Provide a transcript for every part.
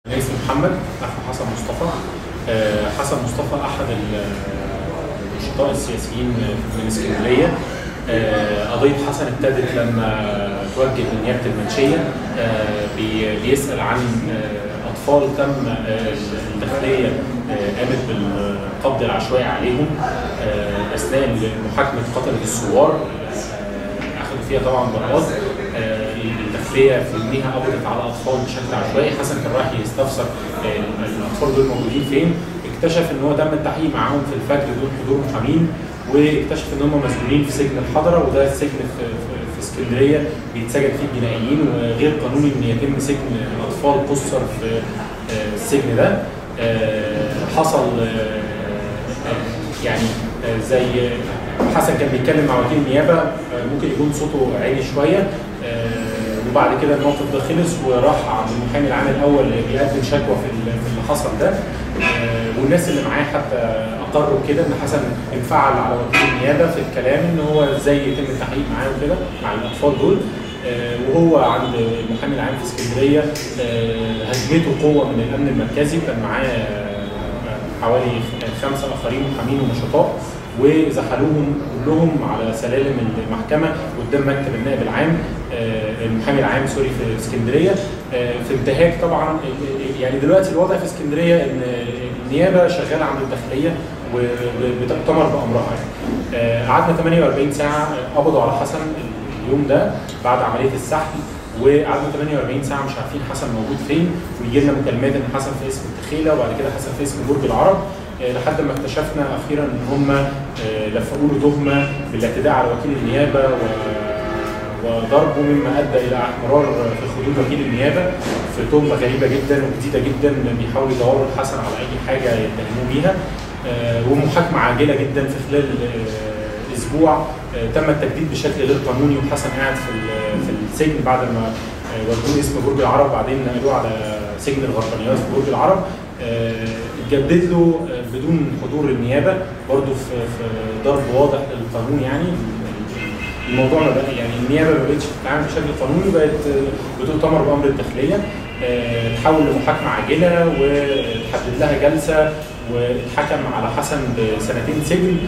أنا اسمي محمد أخو حسن مصطفى. حسن مصطفى أحد النشطاء السياسيين من اسكندرية. قضية حسن ابتدت لما توجه لنيابة المنشية بيسأل عن أطفال تم الداخلية قامت بالقبض العشوائي عليهم أثناء محاكمة قتلة الثوار. أخذوا فيها طبعا براءات. الداخلية في يوميها قبضت على أطفال بشكل عشوائي. حسن كان رايح يستفسر الأطفال دول موجودين فين. اكتشف إن هو تم التحقيق معاهم في الفجر دون حضور محامين، واكتشف ان هم مسجونين في سجن الحضره، وده السجن في اسكندريه بيتسجن فيه الجنائيين، وغير قانوني ان يتم سجن الاطفال قُصّر في السجن ده. حصل يعني زي حسن كان بيتكلم مع وكيل النيابه، ممكن يكون صوته عالي شويه، وبعد كده الموقف ده خلص وراح عند المحامي العام الاول اللي بيقدم شكوى في اللي حصل ده. والناس اللي معاه حتى اقروا كده ان حسن انفعل على وكيل النيابه في الكلام ان هو ازاي يتم التحقيق معاه وكده مع الاطفال دول. وهو عند المحامي العام في اسكندريه هجمته قوه من الامن المركزي، كان معاه حوالي 5 آخرين محامين ونشطاء، وزحلوهم كلهم على سلالم المحكمه قدام مكتب النائب العام، المحامي العام سوري في اسكندريه، في انتهاك طبعا. يعني دلوقتي الوضع في اسكندريه ان النيابه شغاله عند الداخليه وبتأتمر بامرها. يعني قعدنا 48 ساعه قبضوا على حسن اليوم ده بعد عمليه السحل، وقعدنا 48 ساعه مش عارفين حسن موجود فين، ويجي لنا مكالمات ان حسن في اسم التخيله، وبعد كده حسن في اسم برج العرب، لحد ما اكتشفنا اخيرا ان هم لفقوا له تهمه بالاعتداء على وكيل النيابه وضربه، مما ادى الى احمرار في خدود وكيل النيابه في تهمه غريبه جدا وجديده جدا، بيحاولوا يدوروا الحسن على اي حاجه يتهموه بيها. ومحاكمه عاجله جدا في خلال اسبوع تم التجديد بشكل غير قانوني، وحسن قاعد في السجن بعد ما ودوه اسم برج العرب، بعدين نقلوه على سجن الغربانيات في برج العرب. اتجدد له بدون حضور النيابه برضه في ضرب واضح للقانون. يعني الموضوع ما بقى، يعني النيابه ما بقتش بتتعامل بشكل قانوني، بقت بتؤتمر بامر الداخليه. تحول لمحاكمه عاجله وتحدد لها جلسه، واتحكم على حسن ب2 سجن.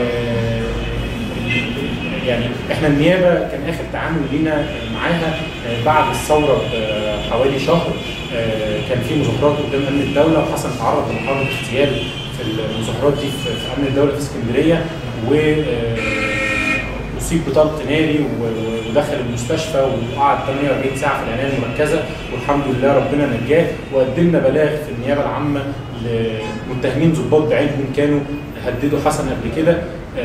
يعني احنا النيابه كان اخر تعامل لينا معاها بعد الثوره بحوالي شهر. كان في مظاهرات قدام امن الدوله، وحسن تعرض لمحاوله اغتيال في المظاهرات دي في امن الدوله في اسكندريه، واصيب بطلق ناري ودخل المستشفى وقعد 48 ساعه في العنايه المركزه، والحمد لله ربنا نجاه. وقدمنا بلاغ في النيابه العامه لمتهمين ضباط بعينهم كانوا هددوا حسن قبل كده.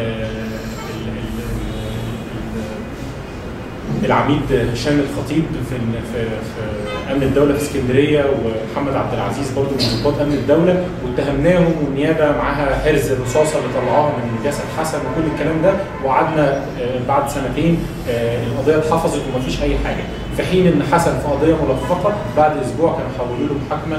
العميد هشام الخطيب في امن الدوله في اسكندريه، ومحمد عبد العزيز برضه من ضباط امن الدوله، واتهمناهم، والنيابه معاها حرز الرصاصه اللي طلعوها من جسد حسن وكل الكلام ده. وقعدنا بعد 2 القضيه اتحفظت ومفيش اي حاجه، في حين ان حسن في قضيه ملفقه بعد اسبوع كانوا حولوا له محاكمه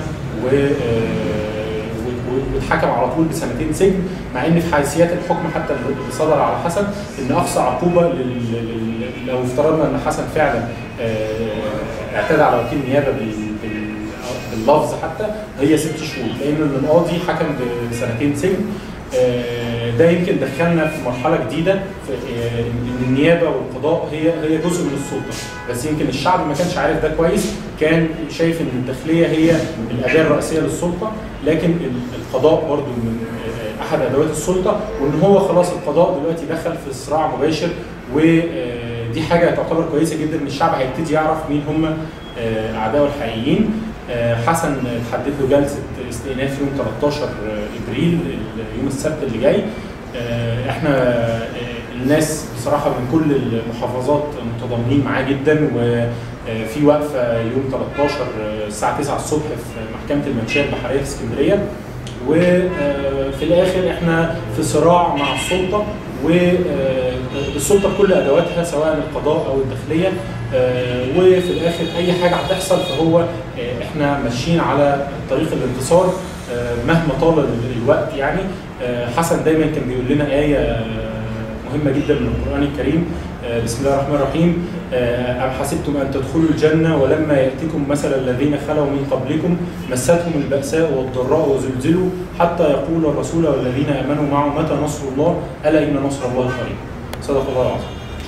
واتحكم على طول ب2 سجن، مع ان في حيثيات الحكم حتى اللي صدر على حسن ان اقصى عقوبه لو افترضنا ان حسن فعلا اعتدى على وكيل النيابه باللفظ حتى هي 6 شهور، لان القاضي حكم ب2 سجن. ده يمكن دخلنا في مرحله جديده في ان النيابه والقضاء هي جزء من السلطه، بس يمكن الشعب ما كانش عارف ده كويس، كان شايف ان الداخليه هي الاداه الرئيسيه للسلطه، لكن القضاء برضو من احد ادوات السلطه، وان هو خلاص القضاء دلوقتي دخل في صراع مباشر. ودي حاجه تعتبر كويسه جدا ان الشعب هيبتدي يعرف مين هم اعدائه الحقيقيين. حسن اتحدد له جلسه استئناف يوم 13 ابريل، يوم السبت اللي جاي. احنا الناس بصراحه من كل المحافظات متضامنين معاه جدا، وفي وقفه يوم 13 الساعه 9 الصبح في محكمه المنشيه البحريه في اسكندريه. وفي الاخر احنا في صراع مع السلطه، والسلطه بكل ادواتها سواء القضاء او الداخليه. وفي الاخر اي حاجه هتحصل فهو احنا ماشيين على طريق الانتصار مهما طال الوقت. يعني حسن دايما كان بيقول لنا ايه مهمه جدا من القران الكريم، بسم الله الرحمن الرحيم. أم حسبتم أن تدخلوا الجنة ولما يأتكم مثل الذين خلوا من قبلكم مستهم البأساء والضراء وزلزلوا حتى يقول الرسول والذين آمنوا معه متى نصر الله ألا إن نصر الله قريب. صدق الله العظيم.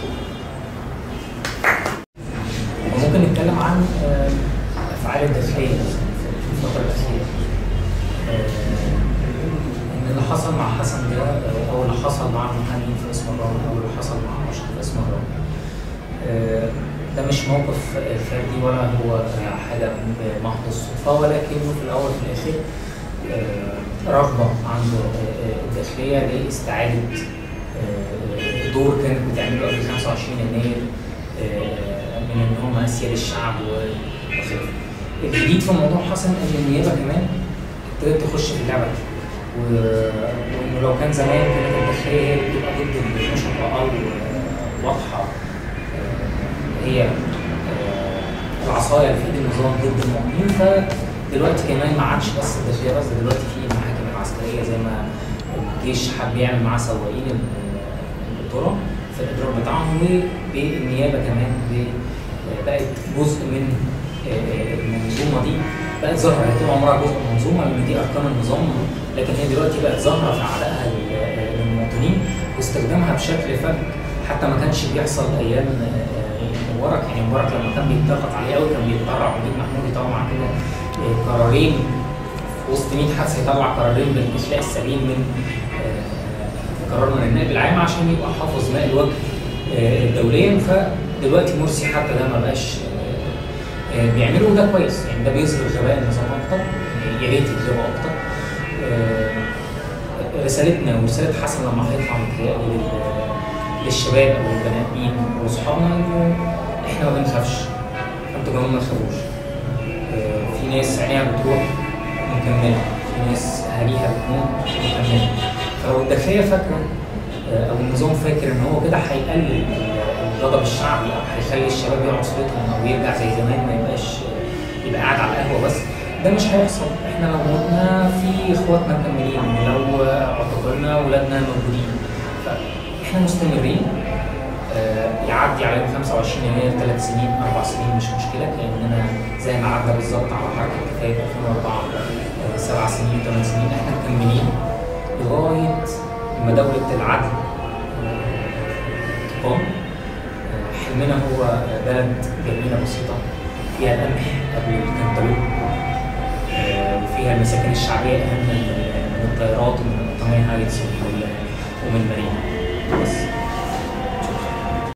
ممكن نتكلم عن أفعال الداخلية في الفترة الأخيرة. إن اللي حصل مع حسن ده أو اللي حصل مع المحامين في اسم الرام أو اللي حصل مع مشرف في اسم الرام ده مش موقف فردي ولا هو حاجة محض الصدفة، ولكنه في الأول وفي الآخر رغبة عند الداخلية لاستعادة دور كانت بتعمله قبل 25 يناير من إن هم أسياد الشعب وخلافه. الجديد في موضوع حسن إن النيابة كمان ابتدت تخش في اللعبة دي، وإنه لو كان زمان كانت الداخلية هي بتبقى ضد النشطاء أو واضحة هي العصاية اللي في ايد النظام ضد المؤمنين، فدلوقتي كمان ما عادش بس الداخلية بس، دلوقتي في المحاكم العسكرية زي ما الجيش حب يعمل مع سواقين الطرق في الإضرار بتاعهم، وبالنيابة كمان بقت جزء من المنظومة دي، بقت ظاهرة. هي طول عمرها جزء من المنظومة لأن دي أركان النظام، لكن هي دلوقتي بقت ظاهرة في عدائها للمواطنين واستخدامها بشكل فج حتى ما كانش بيحصل أيام مبارك. يعني مبارك لما كان بيتضغط عليه قوي كان بيتطرع وليد محمود يطلع كده قرارين وسط 100 حادثة، يطلع قرارين بالإخلاء السبيل من قرار من النائب العام عشان يبقى حافظ ماء الوجه دوليا. فدلوقتي مرسي حتى ده ما بقاش بيعمله، وده كويس. يعني ده بيظهر غباء النظام اكتر، يا ريت يظهروا اكتر. رسالتنا ورساله حسن لما هيطلع متهيألي للشباب او البني ادمين واصحابنا انه احنا ما بنخافش، انتوا كمان ما تخافوش. في ناس عينيها بتروح مكمله، في ناس اهاليها بتموت مكمله. فلو الداخليه فاكره او النظام فاكر ان هو كده هيقلل الغضب الشعبي او هيخلي الشباب يقعوا صوتهم او يرجع زي زمان ما يبقى قاعد على القهوه بس، ده مش هيحصل. احنا لو موتنا في اخواتنا مكملين، ولو اعتقلنا ولادنا موجودين، فاحنا مستمرين. يعدي علينا 25 يناير 3 سنين 4 سنين مش مشكله، لاننا زي ما قعدنا بالظبط على حركه كفايه 2004 7 سنين 8 سنين، احنا مكملين لغايه ما دوله العدل تقام. حلمنا هو بلد جميله بسيطه فيها القمح قبل الكنتالوب، وفيها المساكن الشعبيه اهم من الطيارات ومن الطماطم ومن المارينا بس.